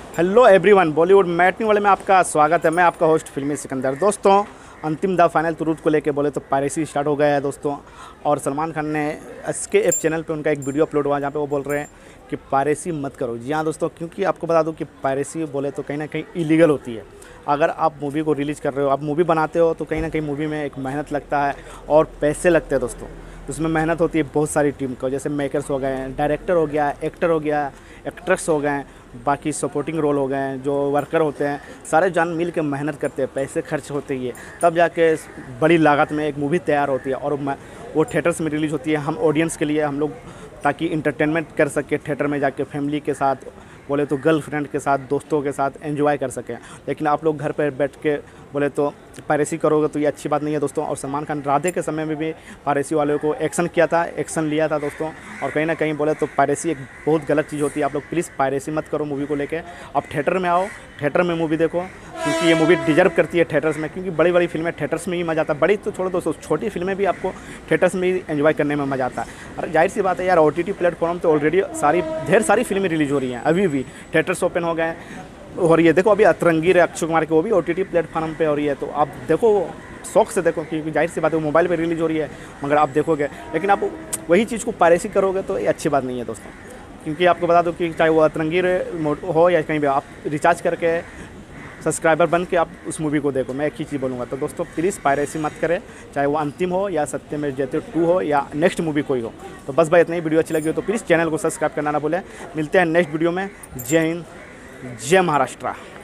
Hello everyone, Bollywood matinee वाले में आपका स्वागत है। मैं आपका होस्ट फिल्मी सिकंदर। दोस्तों, अंतिम द फाइनल तुरूद को लेके बोले तो पायरेसी स्टार्ट हो गया है दोस्तों। और सलमान खान ने SKF चैनल पे उनका एक वीडियो अपलोड हुआ जहाँ पे वो बोल रहे हैं कि पायरेसी मत करो। जी हाँ दोस्तों, क्योंकि आपको बता दूं कि पायरेसी बोले तो कहीं ना कहीं इलीगल होती है। अगर आप मूवी को रिलीज़ कर रहे हो, आप मूवी बनाते हो, तो कहीं ना कहीं मूवी में एक मेहनत लगता है और पैसे लगते हैं दोस्तों। उसमें मेहनत होती है बहुत सारी टीम को, जैसे मेकर्स हो गए, डायरेक्टर हो गया, एक्टर हो गया, एक्ट्रेस हो गए, बाकी सपोर्टिंग रोल हो गए, जो वर्कर होते हैं, सारे जान मिल के मेहनत करते हैं, पैसे खर्च होते ही है, तब जाके बड़ी लागत में एक मूवी तैयार होती है और वो थिएटर्स में रिलीज़ होती है। हम ऑडियंस के लिए, हम लोग ताकि इंटरटेनमेंट कर सके थिएटर में जाके, फैमिली के साथ बोले तो गर्लफ्रेंड के साथ, दोस्तों के साथ एंजॉय कर सकें। लेकिन आप लोग घर पर बैठ के बोले तो पायरेसी करोगे तो ये अच्छी बात नहीं है दोस्तों। और सलमान खान राधे के समय में भी पायरेसी वालों को एक्शन लिया था दोस्तों। और कहीं ना कहीं बोले तो पायरेसी एक बहुत गलत चीज़ होती है। आप लोग प्लीज़ पायरेसी मत करो मूवी को लेके। आप थिएटर में आओ, थिएटर में मूवी देखो, क्योंकि ये मूवी डिजर्व करती है थिएटर्स में। क्योंकि बड़ी बड़ी फिल्में थिएटर्स में ही मज़ा आता है। बड़ी तो छोड़ो दोस्तों, छोटी फिल्में भी आपको थिएटर्स में ही एंजॉय करने में मज़ा आता है। अरे जाहिर सी बात है यार, OTT प्लेटफॉर्म तो ऑलरेडी ढेर सारी फिल्में रिलीज़ हो रही हैं अभी भी, थिएटर्स ओपन हो गए। और ये देखो, अभी अतरंगी है अक्षय कुमार की, वो भी OTT प्लेटफॉर्म पे हो रही है। तो आप देखो, शौक से देखो, क्योंकि जाहिर सी बात है वो मोबाइल पे रिलीज़ हो रही है, मगर आप देखोगे। लेकिन आप वही चीज़ को पायरेसी करोगे तो ये अच्छी बात नहीं है दोस्तों। क्योंकि आपको बता दो कि चाहे वो अतरंगी हो या कहीं भी, आप रिचार्ज करके सब्सक्राइबर बन के आप उस मूवी को देखो। मैं एक ही चीज़ बोलूँगा, तो दोस्तों प्लीज़ पायरेसी मत करें, चाहे वो अंतिम हो या सत्यमेव जयते 2 हो या नेक्स्ट मूवी कोई हो। तो बस भाई, इतनी ही वीडियो अच्छी लगी हो तो प्लीज़ चैनल को सब्सक्राइब करना ना भूलें। मिलते हैं नेक्स्ट वीडियो में। जय हिंद, जय महाराष्ट्र।